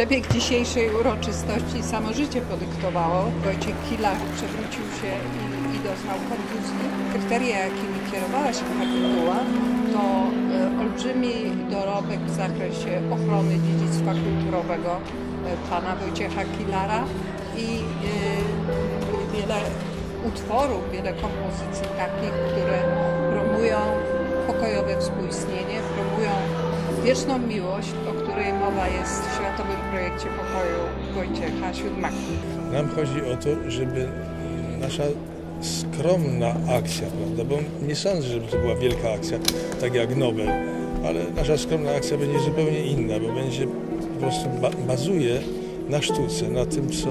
Przebieg dzisiejszej uroczystości samo życie podyktowało. Wojciech Kilar przewrócił się i doznał kontuzji. Kryteria, jakimi kierowała się kapituła, to olbrzymi dorobek w zakresie ochrony dziedzictwa kulturowego pana Wojciecha Kilara i wiele utworów, wiele kompozycji takich, które promują pokojowe współistnienie, promują wieczną miłość, o której mowa jest w Światowym Projekcie Pokoju Wojciecha Siódmaka. Nam chodzi o to, żeby nasza skromna akcja, prawda, bo nie sądzę, żeby to była wielka akcja, tak jak Nobel, ale nasza skromna akcja będzie zupełnie inna, bo będzie po prostu bazuje na sztuce, na tym, co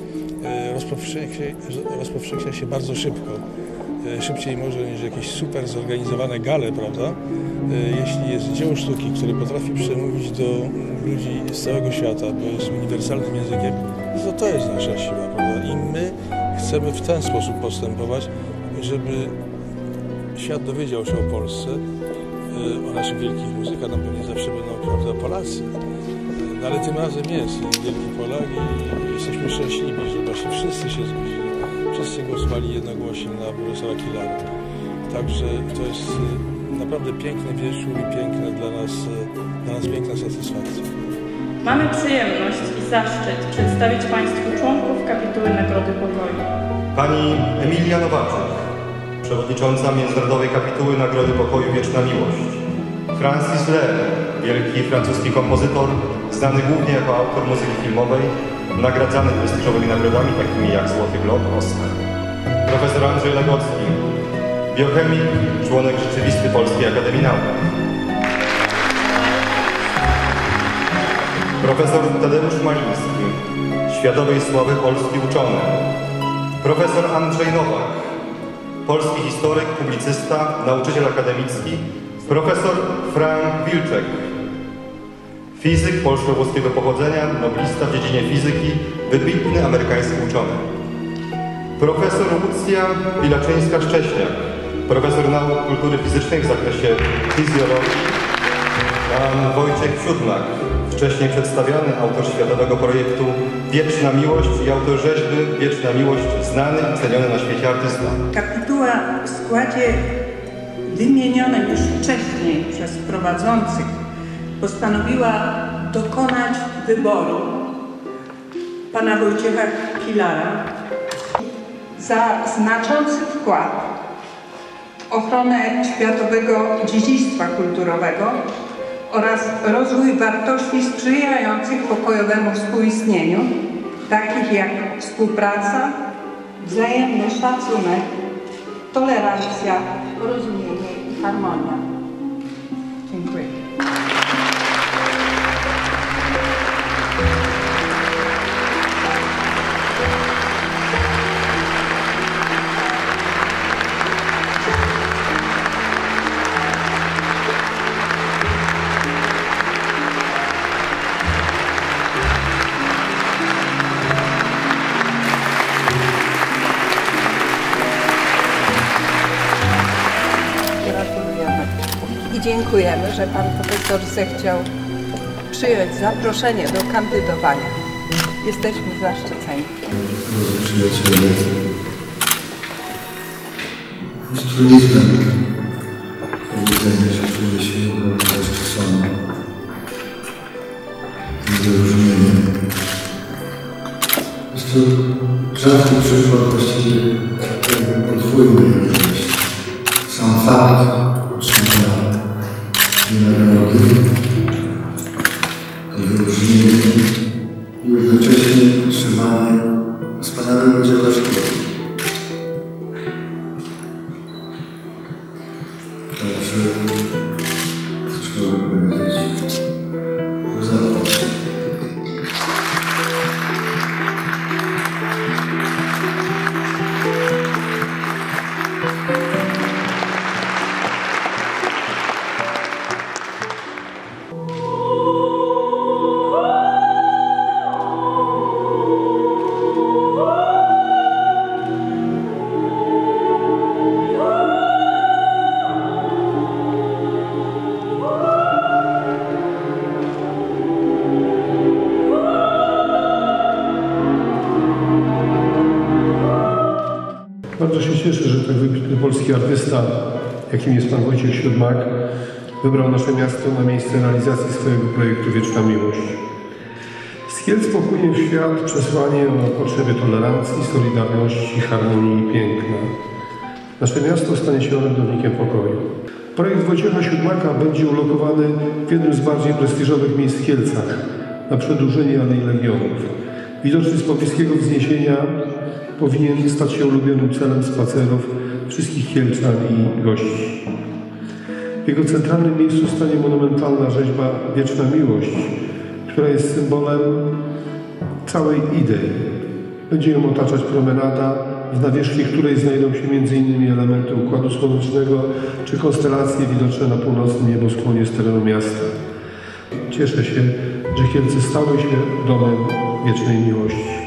rozpowszechnia się bardzo szybko. Szybciej może niż jakieś super zorganizowane gale, prawda? Jeśli jest dzieło sztuki, które potrafi przemówić do ludzi z całego świata, bo jest uniwersalnym językiem, to jest nasza siła, prawda? I my chcemy w ten sposób postępować, żeby świat dowiedział się o Polsce, o naszych wielkich muzykach. Nam pewnie zawsze będą, prawda, Polacy. No, ale tym razem jest wielki Polak i jesteśmy szczęśliwi, że właśnie wszyscy się zgodzili. Wszyscy głosowali jednogłośnie na profesora Kilara. Także to jest naprawdę piękny wieczór i piękne dla nas piękna satysfakcja. Mamy przyjemność i zaszczyt przedstawić Państwu członków kapituły Nagrody Pokoju. Pani Emilia Nowaczek, przewodnicząca Międzynarodowej Kapituły Nagrody Pokoju Wieczna Miłość. Francis Lerner, wielki francuski kompozytor, znany głównie jako autor muzyki filmowej, nagradzany prestiżowymi nagrodami takimi jak Złoty Glob, Oscar. Profesor Andrzej Legocki, biochemik, członek rzeczywisty Polskiej Akademii Nauk. Profesor Tadeusz Maliński, światowej sławy polski uczony. Profesor Andrzej Nowak, polski historyk, publicysta, nauczyciel akademicki. Profesor Frank Wilczek, fizyk polsko-włoskiego pochodzenia, noblista w dziedzinie fizyki, wybitny amerykański uczony. Profesor Łucja Pilaczyńska-Szcześniak, profesor nauk kultury fizycznej w zakresie fizjologii. Pan Wojciech Siódmak, wcześniej przedstawiany, autor światowego projektu Wieczna Miłość i autor rzeźby Wieczna Miłość, znany i ceniony na świecie artysta. Kapituła w składzie wymienionym już wcześniej przez prowadzących postanowiła dokonać wyboru pana Wojciecha Kilara za znaczący wkład w ochronę światowego dziedzictwa kulturowego oraz rozwój wartości sprzyjających pokojowemu współistnieniu, takich jak współpraca, wzajemny szacunek, tolerancja, porozumienie i harmonia. Dziękuję. I dziękujemy, że pan profesor zechciał przyjąć zaproszenie do kandydowania. Jesteśmy zaszczyceni. Drodzy przyjaciele, jest truizmem powiedzenie, że czuje się ogromnie zaszczycony i wyróżnienie. Jest to rzadki przykład, właściwie podwójny jakiś. Sam fakt otrzymania nagrody, wyróżnienie i jednocześnie otrzymanie wspaniałego dzieła sztuki. Także cóż mogę powiedzieć? Zapraszam. Bardzo się cieszę, że tak wybitny polski artysta, jakim jest pan Wojciech Siódmak, wybrał nasze miasto na miejsce realizacji swojego projektu Wieczna Miłość. Z Kielc popłynie w świat przesłanie o potrzebie tolerancji, solidarności, harmonii i piękna. Nasze miasto stanie się orędownikiem pokoju. Projekt Wojciecha Siódmaka będzie ulokowany w jednym z bardziej prestiżowych miejsc w Kielcach, na przedłużeniu Alei Legionów. Widoczny z pobliskiego wzniesienia powinien stać się ulubionym celem spacerów wszystkich Kielczan i gości. W jego centralnym miejscu stanie monumentalna rzeźba Wieczna Miłość, która jest symbolem całej idei. Będzie ją otaczać promenada, w nawierzchni której znajdą się m.in. elementy Układu Słonecznego czy konstelacje widoczne na północnym nieboskłonie z terenu miasta. Cieszę się, że Kielce stały się domem wiecznej miłości.